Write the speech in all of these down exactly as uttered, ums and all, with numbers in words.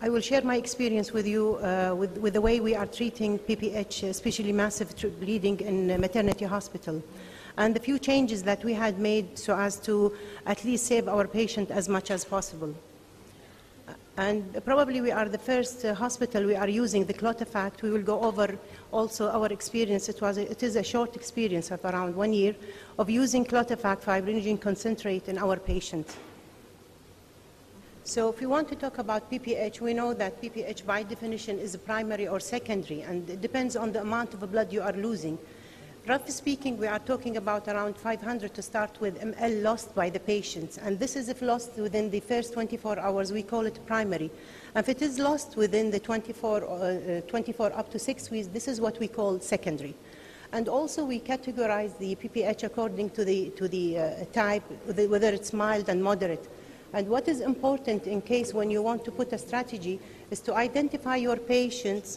I will share my experience with you uh, with, with the way we are treating P P H, especially massive bleeding in a maternity hospital, and the few changes that we had made so as to at least save our patient as much as possible. And probably we are the first uh, hospital we are using the Clotafact. We will go over also our experience. It, was a, it is a short experience of around one year of using Clotafact fibrinogen concentrate in our patients. So if we want to talk about P P H, we know that P P H by definition is primary or secondary, and it depends on the amount of blood you are losing. Roughly speaking, we are talking about around five hundred to start with ml lost by the patients, and this is if lost within the first twenty-four hours, we call it primary. And if it is lost within the twenty-four, uh, twenty-four up to six weeks, this is what we call secondary. And also we categorize the P P H according to the, to the uh, type, whether it's mild and moderate. And what is important in case when you want to put a strategy is to identify your patients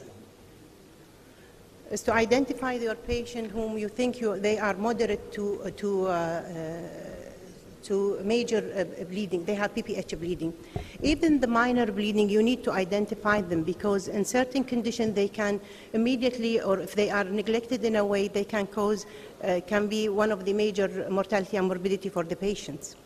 is to identify your patient whom you think you, they are moderate to, uh, to, uh, uh, to major uh, bleeding. They have P P H bleeding. Even the minor bleeding, you need to identify them, because in certain conditions they can immediately, or if they are neglected in a way, they can cause, uh, can be one of the major mortality and morbidity for the patients.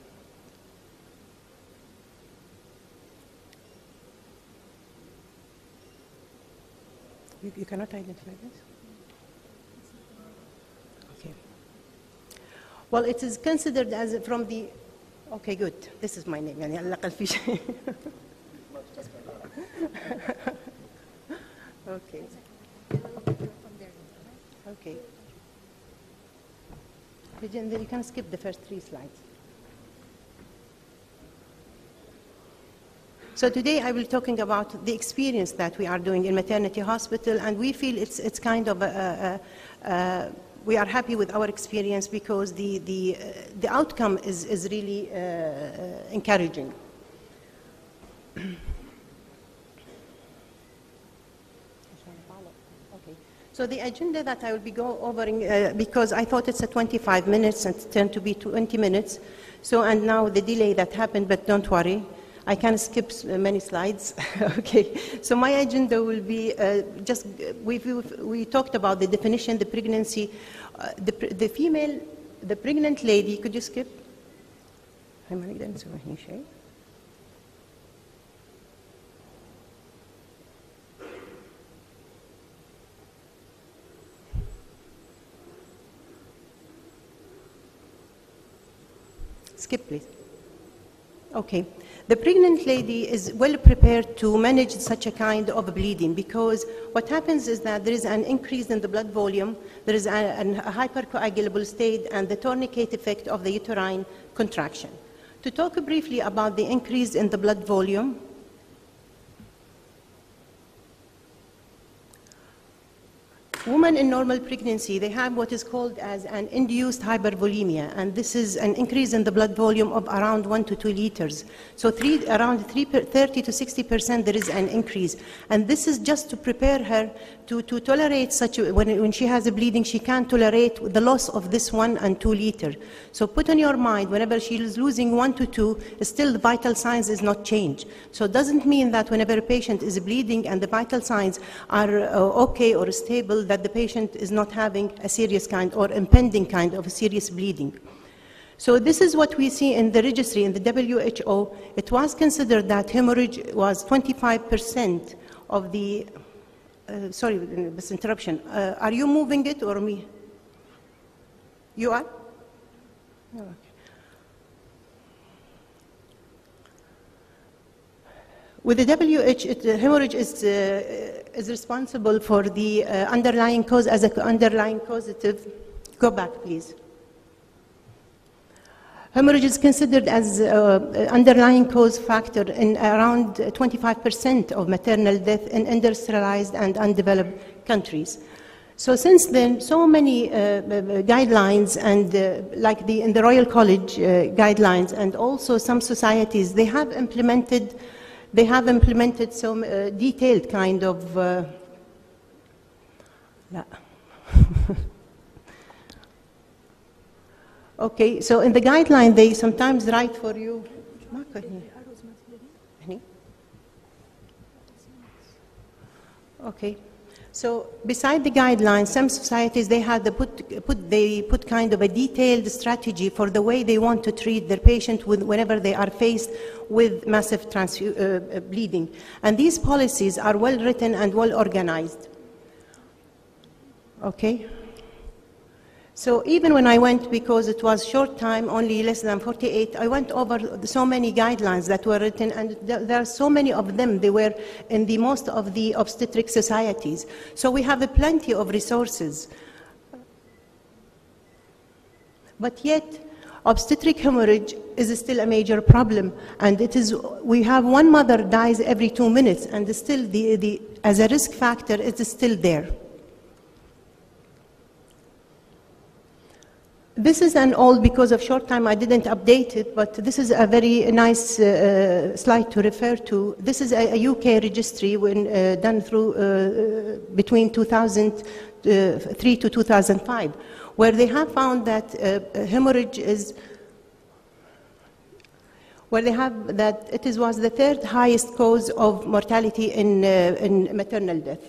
You, you cannot identify this? Okay. Well, it is considered as from the, okay, good. This is my name. يعني على الأقل في شيء. Okay. Okay. You can skip the first three slides. So today I will be talking about the experience that we are doing in maternity hospital, and we feel it's, it's kind of a, a, a, we are happy with our experience because the, the, uh, the outcome is, is really uh, uh, encouraging. Okay. So the agenda that I will be go over, uh, because I thought it's a twenty-five minutes and it turned to be twenty minutes. So, and now the delay that happened, but don't worry. I can skip many slides. Okay, so my agenda will be uh, just, we we talked about the definition, the pregnancy, uh, the, the female, the pregnant lady, could you skip? Skip, please. Okay. The pregnant lady is well prepared to manage such a kind of bleeding, because what happens is that there is an increase in the blood volume, there is a, a hypercoagulable state, and the tourniquet effect of the uterine contraction. To talk briefly about the increase in the blood volume, women in normal pregnancy, they have what is called as an induced hypervolemia, and this is an increase in the blood volume of around one to two liters. So three, around three, thirty to sixty percent there is an increase, and this is just to prepare her to, to tolerate such, a, when, when she has a bleeding, she can't tolerate the loss of this one and two liter. So put on your mind, whenever she is losing one to two, still the vital signs is not changed. So it doesn't mean that whenever a patient is bleeding and the vital signs are uh, okay or stable, that the patient is not having a serious kind or impending kind of a serious bleeding. So this is what we see in the registry, in the W H O. It was considered that hemorrhage was twenty-five percent of the, uh, sorry, this interruption. Uh, are you moving it or me? You are? Oh, okay. With the W H, it, uh, hemorrhage is, uh, is responsible for the uh, underlying cause as an underlying causative. Go back, please. Hemorrhage is considered as uh, underlying cause factor in around twenty-five percent of maternal death in industrialized and undeveloped countries. So since then, so many uh, guidelines, and uh, like the, in the Royal College uh, guidelines, and also some societies, they have implemented They have implemented some uh, detailed kind of. Uh, yeah. Okay, so in the guideline, they sometimes write for you. Okay. So beside the guidelines, some societies, they had the put, put, they put kind of a detailed strategy for the way they want to treat their patient with, whenever they are faced with massive transfu uh, bleeding. And these policies are well written and well organized. Okay. So even when I went, because it was short time, only less than forty-eight, I went over so many guidelines that were written, and th there are so many of them. They were in the most of the obstetric societies. So we have a plenty of resources. But yet, obstetric hemorrhage is still a major problem, and it is, we have one mother dies every two minutes, and still the, the, as a risk factor, it is still there. This is an old, because of short time I didn't update it, but this is a very nice uh, slide to refer to. This is a, a U K registry when, uh, done through uh, between two thousand three to two thousand five, where they have found that uh, hemorrhage is, where they have that it is, was the third highest cause of mortality in, uh, in maternal death.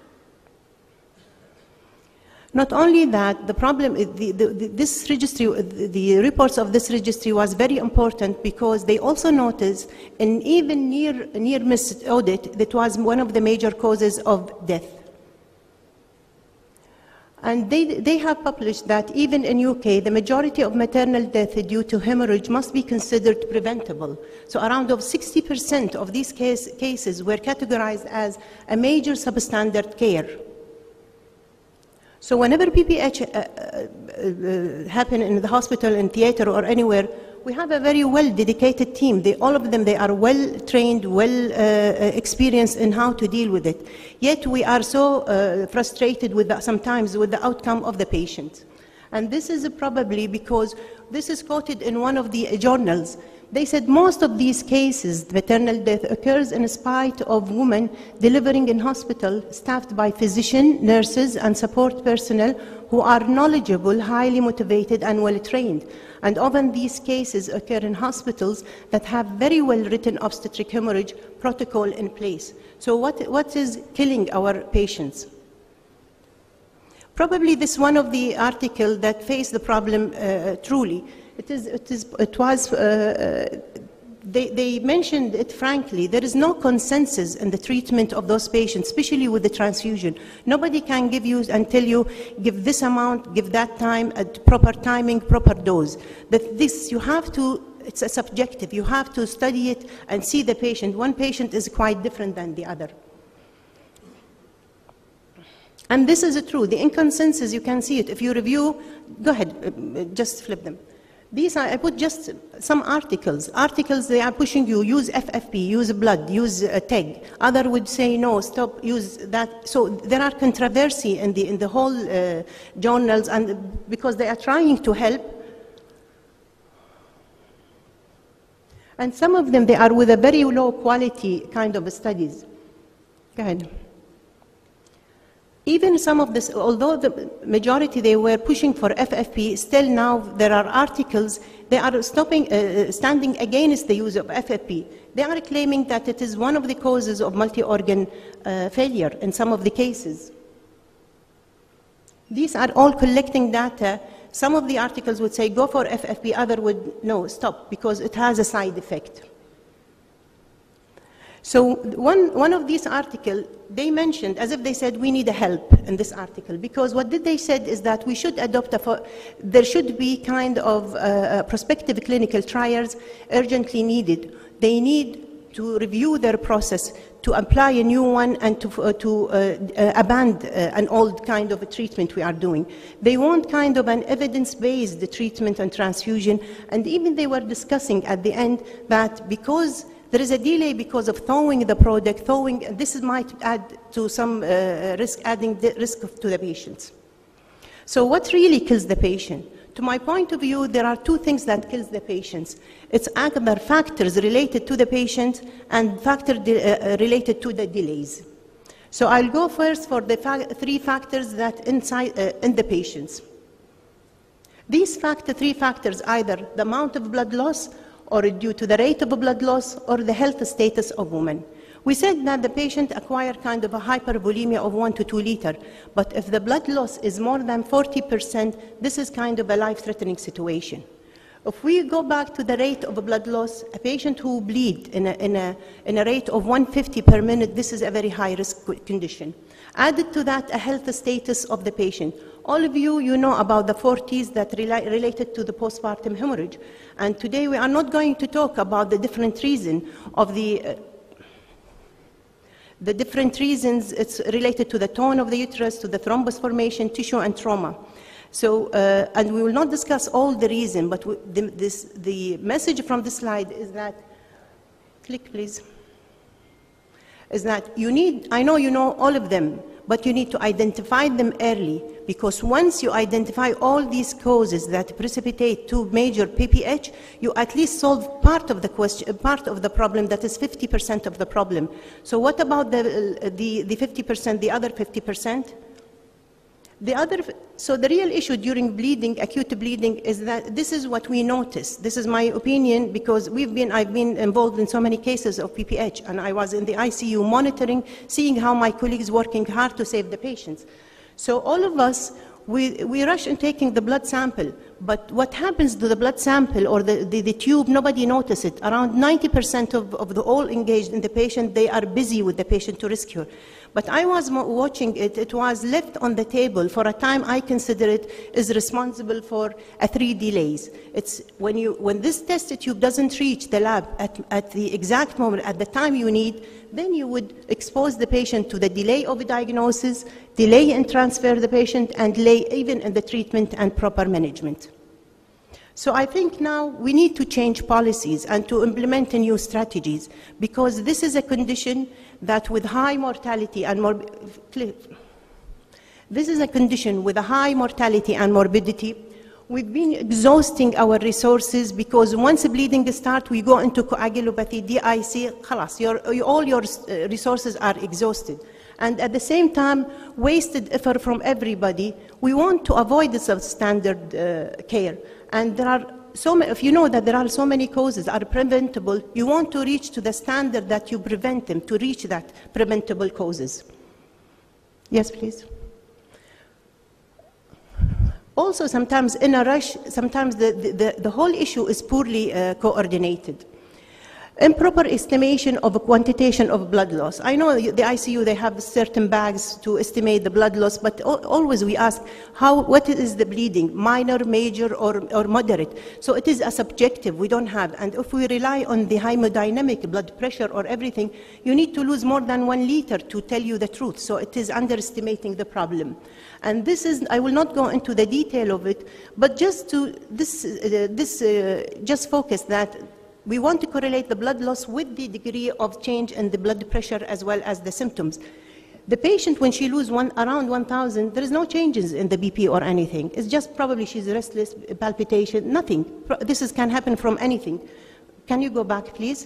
Not only that, the problem, the, the, the, this registry, the, the reports of this registry was very important because they also noticed an even near, near miss audit that was one of the major causes of death. And they, they have published that even in U K, the majority of maternal death due to hemorrhage must be considered preventable. So around of sixty percent of these case, cases were categorized as a major substandard care. So whenever P P H uh, uh, uh, happen in the hospital, in theater, or anywhere, we have a very well-dedicated team. They, all of them, they are well-trained, well-experienced uh, in how to deal with it. Yet we are so uh, frustrated with the, sometimes with the outcome of the patient. And this is probably because this is quoted in one of the journals. They said most of these cases, maternal death, occurs in spite of women delivering in hospital staffed by physicians, nurses, and support personnel who are knowledgeable, highly motivated, and well-trained. And often these cases occur in hospitals that have very well-written obstetric hemorrhage protocol in place. So what, what is killing our patients? Probably this one of the articles that faced the problem uh, truly. It, is, it, is, it was, uh, they, they mentioned it frankly, there is no consensus in the treatment of those patients, especially with the transfusion. Nobody can give you and tell you, give this amount, give that time, at proper timing, proper dose. That this, you have to, it's a subjective, you have to study it and see the patient. One patient is quite different than the other. And this is true, the inconsensus, you can see it. If you review, go ahead, just flip them. These are, I put just some articles. Articles, they are pushing you, use F F P, use blood, use a T E G. Other would say, no, stop, use that. So there are controversy in the, in the whole uh, journals, and because they are trying to help. And some of them, they are with a very low quality kind of studies. Go ahead. Even some of this, although the majority they were pushing for F F P, still now there are articles, they are stopping, uh, standing against the use of F F P. They are claiming that it is one of the causes of multi-organ uh, failure in some of the cases. These are all collecting data. Some of the articles would say go for F F P, other would no, stop, because it has a side effect. So one, one of these articles, they mentioned, as if they said, we need a help in this article, because what did they said is that we should adopt a, there should be kind of uh, prospective clinical trials urgently needed. They need to review their process, to apply a new one, and to, uh, to uh, uh, abandon uh, an old kind of a treatment we are doing. They want kind of an evidence-based treatment and transfusion, and even they were discussing at the end that because there is a delay because of thawing the product, thawing, this might add to some uh, risk, adding the risk to the patients. So what really kills the patient? To my point of view, there are two things that kills the patients. It's either factors related to the patient and factors uh, related to the delays. So I'll go first for the fa three factors that inside uh, in the patients. These factor, three factors, either the amount of blood loss, or due to the rate of blood loss, or the health status of women. We said that the patient acquired kind of a hypervolemia of one to two liter, but if the blood loss is more than forty percent, this is kind of a life-threatening situation. If we go back to the rate of a blood loss, a patient who bleed in a, in a, in a rate of one hundred fifty per minute, this is a very high-risk condition. Added to that, a health status of the patient. All of you, you know about the forties that rela related to the postpartum hemorrhage. And today we are not going to talk about the different reason of the uh, The different reasons, it's related to the tone of the uterus, to the thrombus formation, tissue, and trauma. So, uh, and we will not discuss all the reasons, but we, the, this, the message from this slide is that, click please, is that you need, I know you know all of them, but you need to identify them early, because once you identify all these causes that precipitate to major P P H, you at least solve part of the question, part of the problem that is fifty percent of the problem. So what about the, the, the fifty percent, the other fifty percent? The other, so the real issue during bleeding, acute bleeding, is that this is what we notice. This is my opinion, because we've been, I've been involved in so many cases of P P H, and I was in the I C U monitoring, seeing how my colleagues working hard to save the patients. So all of us, we, we rush in taking the blood sample, but what happens to the blood sample or the, the, the tube, nobody notices it. Around ninety percent of, of the all engaged in the patient, they are busy with the patient to rescue. But I was watching it, it was left on the table for a time I consider it is responsible for a three delays. It's when, you, when this test tube doesn't reach the lab at, at the exact moment, at the time you need, then you would expose the patient to the delay of a diagnosis, delay in transfer the patient, and delay even in the treatment and proper management. So I think now we need to change policies and to implement new strategies, because this is a condition that with high mortality and morbidity, this is a condition with a high mortality and morbidity. We've been exhausting our resources, because once bleeding starts, we go into coagulopathy, D I C, khalas, your, all your resources are exhausted. And at the same time, wasted effort from everybody. We want to avoid this substandard uh, care. And there are so many, if you know that there are so many causes are preventable, you want to reach to the standard that you prevent them, to reach that preventable causes. Yes, please. Also, sometimes in a rush, sometimes the, the, the whole issue is poorly uh, coordinated. Improper estimation of a quantitation of blood loss. I know the I C U, they have certain bags to estimate the blood loss, but always we ask, how, what is the bleeding, minor, major, or, or moderate? So it is a subjective, we don't have. And if we rely on the hemodynamic blood pressure or everything, you need to lose more than one liter to tell you the truth. So it is underestimating the problem. And this is, I will not go into the detail of it, but just to, this, uh, this uh, just focus that we want to correlate the blood loss with the degree of change in the blood pressure as well as the symptoms. The patient, when she loses one, around one thousand, there is no changes in the B P or anything. It's just probably she's restless, palpitation, nothing. This is, can happen from anything. Can you go back, please?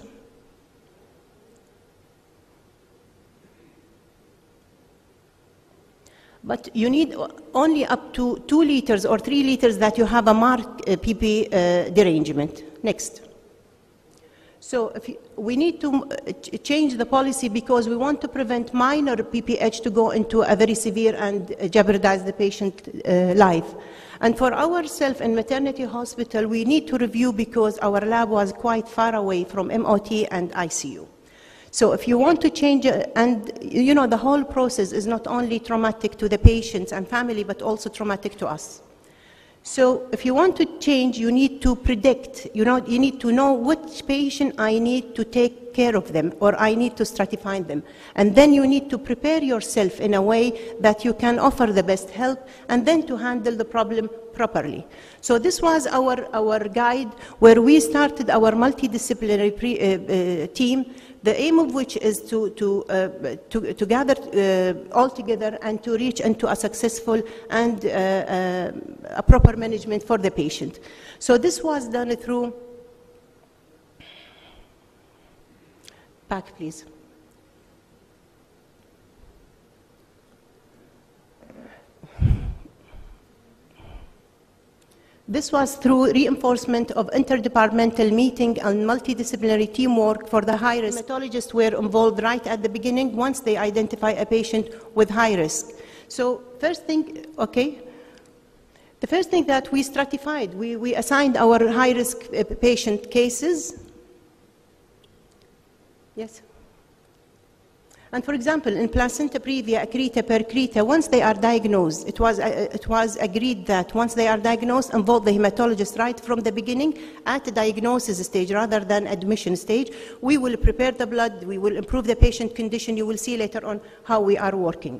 But you need only up to two liters or three liters that you have a marked uh, P P uh, derangement. Next. So if you, we need to uh, change the policy, because we want to prevent minor P P H to go into a very severe and uh, jeopardize the patient uh, life. And for ourselves in maternity hospital, we need to review, because our lab was quite far away from M O T and I C U. So if you want to change, uh, and you know, the whole process is not only traumatic to the patients and family, but also traumatic to us. So if you want to change, you need to predict, you know, you need to know which patient I need to take care of them, or I need to stratify them. And then you need to prepare yourself in a way that you can offer the best help, and then to handle the problem properly. So this was our, our guide, where we started our multidisciplinary pre, uh, uh, team, the aim of which is to, to, uh, to, to gather uh, all together and to reach into a successful and uh, uh, a proper management for the patient. So this was done through, back please. This was through reinforcement of interdepartmental meeting and multidisciplinary teamwork for the high risk. Hematologists were involved right at the beginning once they identify a patient with high risk. So first thing, okay, the first thing that we stratified, we, we assigned our high risk patient cases. Yes. And for example, in placenta previa, accreta, percreta, once they are diagnosed, it was, uh, it was agreed that once they are diagnosed, involve the hematologist right from the beginning at the diagnosis stage rather than admission stage. We will prepare the blood, we will improve the patient condition. You will see later on how we are working.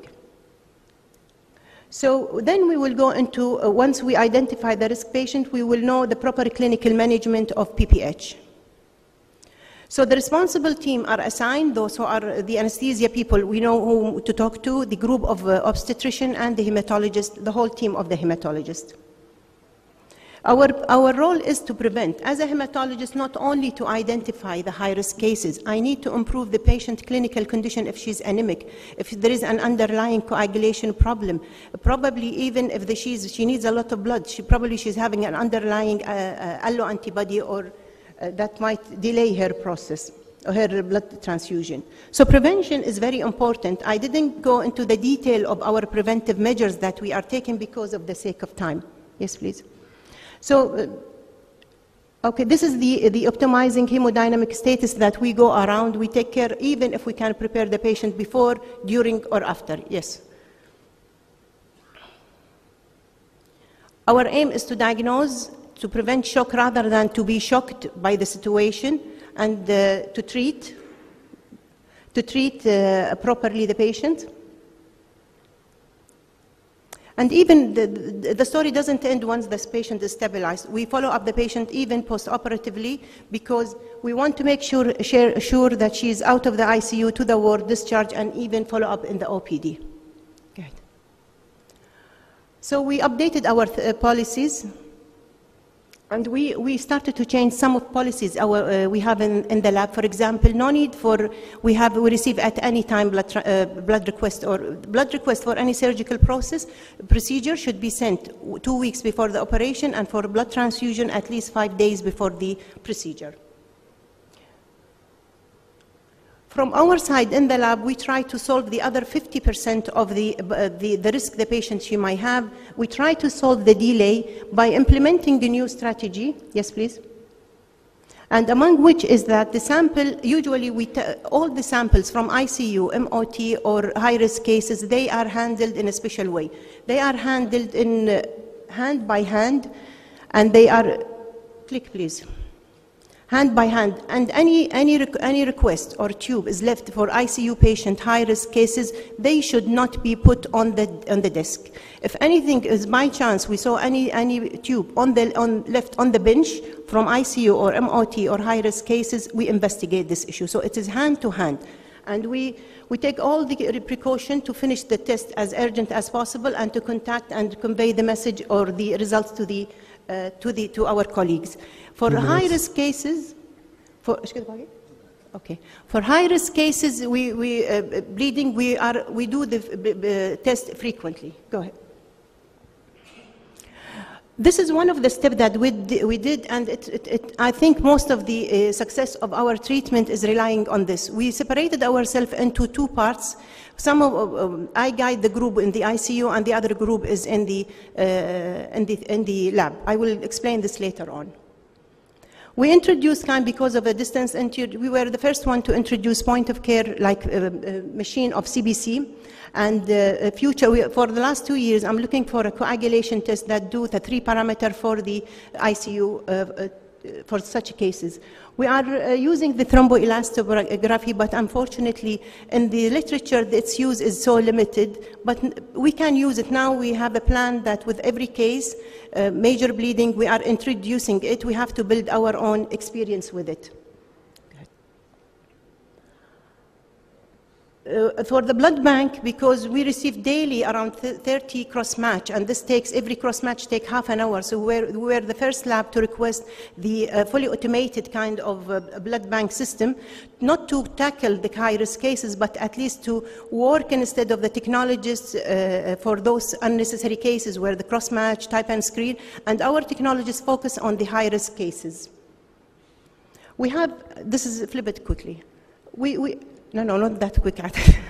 So then we will go into, uh, once we identify the risk patient, we will know the proper clinical management of P P H. So the responsible team are assigned, those who are the anesthesia people, we know whom to talk to, the group of uh, obstetrician and the hematologist, the whole team of the hematologist. Our, our role is to prevent. As a hematologist, not only to identify the high-risk cases, I need to improve the patient clinical condition if she's anemic, if there is an underlying coagulation problem, probably even if the, she's, she needs a lot of blood, she, probably she's having an underlying uh, uh, alloantibody or Uh, that might delay her process, or her blood transfusion. So prevention is very important. I didn't go into the detail of our preventive measures that we are taking because of the sake of time. Yes, please. So, uh, okay, this is the, the optimizing hemodynamic status that we go around. We take care even if we can prepare the patient before, during, or after. Yes. Our aim is to diagnose, to prevent shock rather than to be shocked by the situation, and uh, to treat, to treat uh, properly the patient. And even the, the, the story doesn't end once this patient is stabilized. We follow up the patient even post-operatively because we want to make sure, share, sure that she's out of the I C U to the ward, discharge, and even follow up in the O P D. Good. So we updated our uh, policies. And we, we started to change some of policies our, uh, we have in, in the lab. For example, no need for, we have, we receive at any time blood, uh, blood request or blood request for any surgical process. Procedure should be sent two weeks before the operation, and for blood transfusion at least five days before the procedure. From our side in the lab, we try to solve the other fifty percent of the, uh, the, the risk the patient she might have. We try to solve the delay by implementing the new strategy. Yes, please. And among which is that the sample, usually we t all the samples from I C U, M O T, or high-risk cases, they are handled in a special way. They are handled in uh, hand by hand, and they are, click please. Hand by hand, and any, any, any request or tube is left for I C U patient, high-risk cases, they should not be put on the, on the desk. If anything is by chance, we saw any, any tube on the, on, left on the bench from I C U or M O T or high-risk cases, we investigate this issue. So it is hand to hand. And we, we take all the precaution to finish the test as urgent as possible and to contact and convey the message or the results to, the, uh, to, the, to our colleagues. For high-risk cases, for, okay. For high-risk cases, we, we uh, bleeding, we, are, we do the uh, test frequently. Go ahead. This is one of the steps that we, we did, and it, it, it, I think most of the uh, success of our treatment is relying on this. We separated ourselves into two parts. Some of, um, I guide the group in the I C U, and the other group is in the, uh, in the, in the lab. I will explain this later on. We introduced, kind because of a distance, we were the first one to introduce point of care like uh, uh, machine of C B C. And uh, future, we, for the last two years, I'm looking for a coagulation test that do the three parameter for the I C U uh, uh, for such cases. We are uh, using the thromboelastography, but unfortunately, in the literature, its use is so limited. But we can use it now. We have a plan that with every case, uh, major bleeding, we are introducing it. We have to build our own experience with it. Uh, for the blood bank, because we receive daily around thirty cross-match, and this takes, every cross-match take half an hour, so we're, we're the first lab to request the uh, fully automated kind of uh, blood bank system, not to tackle the high-risk cases, but at least to work instead of the technologists uh, for those unnecessary cases where the cross-match, type and screen, and our technologists focus on the high-risk cases. We have, this is, flip it quickly. We, we, No, no, not that quick.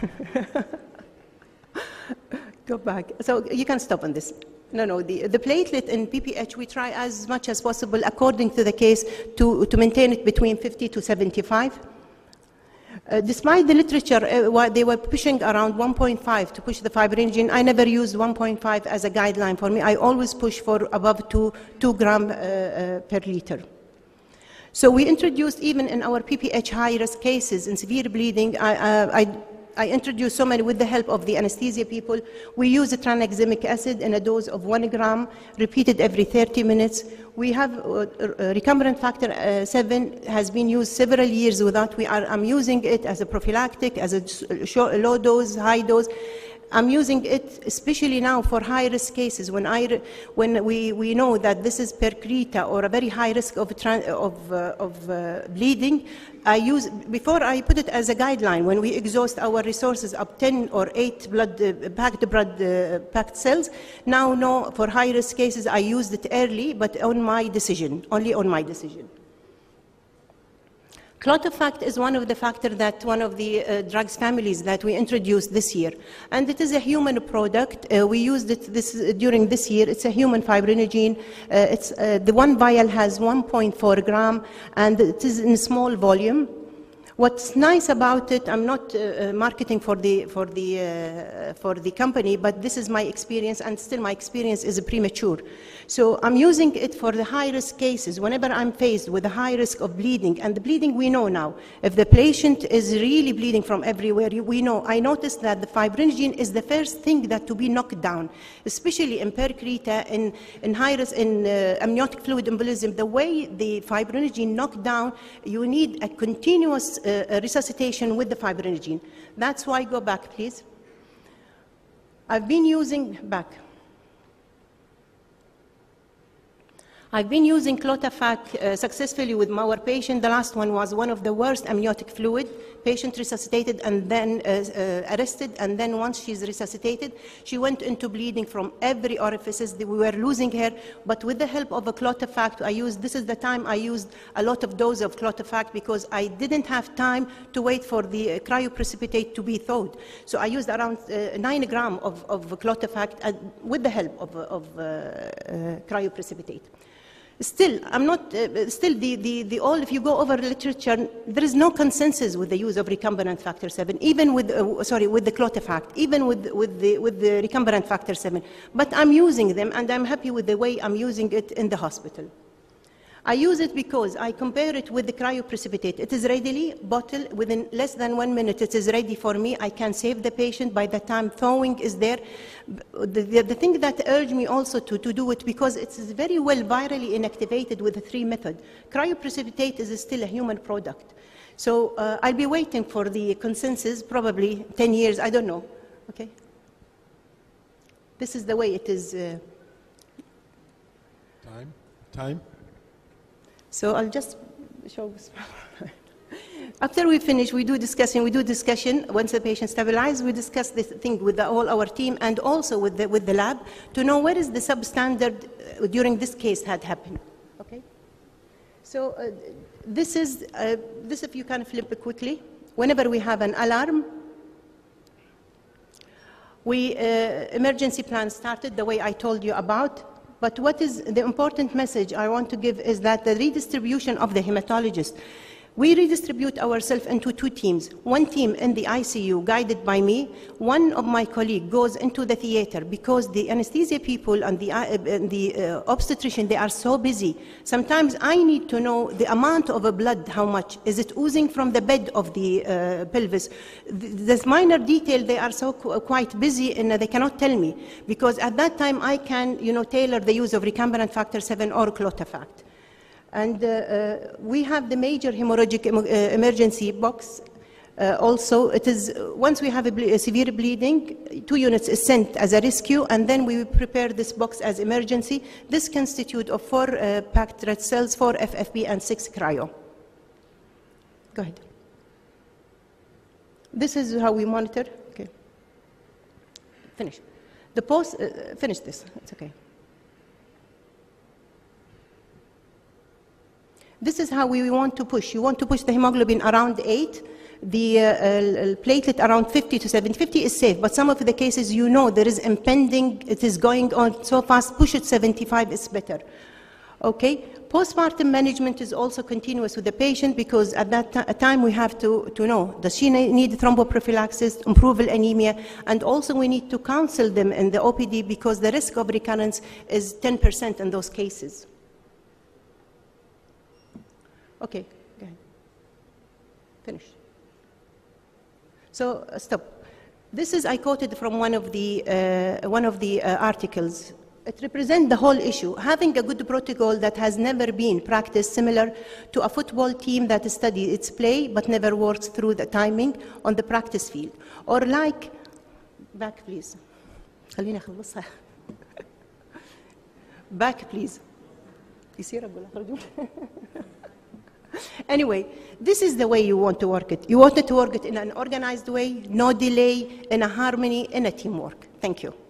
Go back. So you can stop on this. No, no, the, the platelet in P P H, we try as much as possible, according to the case, to, to maintain it between fifty to seventy-five. Uh, despite the literature, uh, they were pushing around one point five to push the fibrinogen. I never used one point five as a guideline for me. I always push for above two, two gram uh, uh, per liter. So we introduced, even in our P P H high-risk cases in severe bleeding, I, uh, I, I introduced so many with the help of the anesthesia people. We use the tranexamic acid in a dose of one gram, repeated every thirty minutes. We have uh, uh, recombinant factor uh, seven has been used several years without, we are, I'm using it as a prophylactic, as a low dose, high dose. I'm using it especially now for high-risk cases when, I, when we, we know that this is per creta or a very high risk of, of, uh, of uh, bleeding. I use, before I put it as a guideline, when we exhaust our resources of ten or eight blood, uh, packed blood uh, packed cells, now no, for high-risk cases I used it early, but on my decision, only on my decision. Clotafact is one of the factors that one of the uh, drugs families that we introduced this year. And it is a human product. Uh, we used it this, uh, during this year. It's a human fibrinogen. Uh, it's, uh, the one vial has one point four gram, and it is in small volume. What's nice about it, I'm not uh, marketing for the, for, the, uh, for the company, but this is my experience, and still my experience is premature. So I'm using it for the high-risk cases. Whenever I'm faced with a high risk of bleeding, and the bleeding we know now, if the patient is really bleeding from everywhere, we know, I noticed that the fibrinogen is the first thing that to be knocked down, especially in percreta, in, in high-risk, in uh, amniotic fluid embolism. The way the fibrinogen knocked down, you need a continuous uh, resuscitation with the fibrinogen. That's why, go back, please. I've been using, back. I've been using Clotafac uh, successfully with our patient. The last one was one of the worst amniotic fluid. Patient resuscitated and then uh, uh, arrested, and then once she's resuscitated, she went into bleeding from every orifices. We were losing her, but with the help of a Clotafac, I used, this is the time I used a lot of dose of Clotafac because I didn't have time to wait for the uh, cryoprecipitate to be thawed. So I used around uh, nine gram of, of Clotafac uh, with the help of, of uh, uh, cryoprecipitate. Still, I'm not, uh, still the, the, the all, if you go over literature, there is no consensus with the use of recombinant factor seven, even with, uh, sorry, with the Clotafac, even with, with, the, with the recombinant factor seven. But I'm using them, and I'm happy with the way I'm using it in the hospital. I use it because I compare it with the cryoprecipitate. It is readily bottled within less than one minute. It is ready for me. I can save the patient by the time thawing is there. The, the, the thing that urged me also to, to do it, because it's very well virally inactivated with the three method. Cryoprecipitate is still a human product. So uh, I'll be waiting for the consensus, probably ten years, I don't know. Okay. This is the way it is. Uh, time, time. So I'll just show. After we finish, we do discussion. We do discussion once the patient stabilizes. We discuss this thing with the, all our team and also with the, with the lab to know where is the substandard uh, during this case had happened. Okay. So uh, this is uh, this. If you can flip it quickly. Whenever we have an alarm, we uh, emergency plan started the way I told you about. But what is the important message I want to give is that the redistribution of the hematologist. We redistribute ourselves into two teams. One team in the I C U, guided by me. One of my colleagues goes into the theater because the anesthesia people and the, uh, and the uh, obstetrician, they are so busy. Sometimes I need to know the amount of a blood, how much. Is it oozing from the bed of the uh, pelvis? This minor detail, they are so qu quite busy and they cannot tell me. Because at that time, I can you know, tailor the use of recombinant factor seven or Clotafac. And uh, uh, we have the major hemorrhagic em uh, emergency box. Uh, also, it is, once we have a, ble a severe bleeding, two units is sent as a rescue, and then we prepare this box as emergency. This constitutes of four uh, packed red cells, four F F B, and six cryo. Go ahead. This is how we monitor. Okay. Finish. The post, uh, finish this, it's okay. This is how we want to push. You want to push the hemoglobin around eight. The uh, uh, platelet around fifty to seventy. fifty is safe, but some of the cases, you know, there is impending, it is going on so fast, push it seventy-five is better. Okay, postpartum management is also continuous with the patient, because at that time we have to, to know, does she need thromboprophylaxis, improve anemia, and also we need to counsel them in the O P D, because the risk of recurrence is ten percent in those cases. Okay, go ahead. Finish. So, uh, stop. This is, I quoted from one of the, uh, one of the uh, articles. It represents the whole issue. Having a good protocol that has never been practiced, similar to a football team that studies its play but never works through the timing on the practice field. Or like, back please. خليني أخلصها. Back please. يصير أقول أخرجون. Anyway, this is the way you want to work it. You want to work it in an organized way, no delay, in a harmony, in a teamwork. Thank you.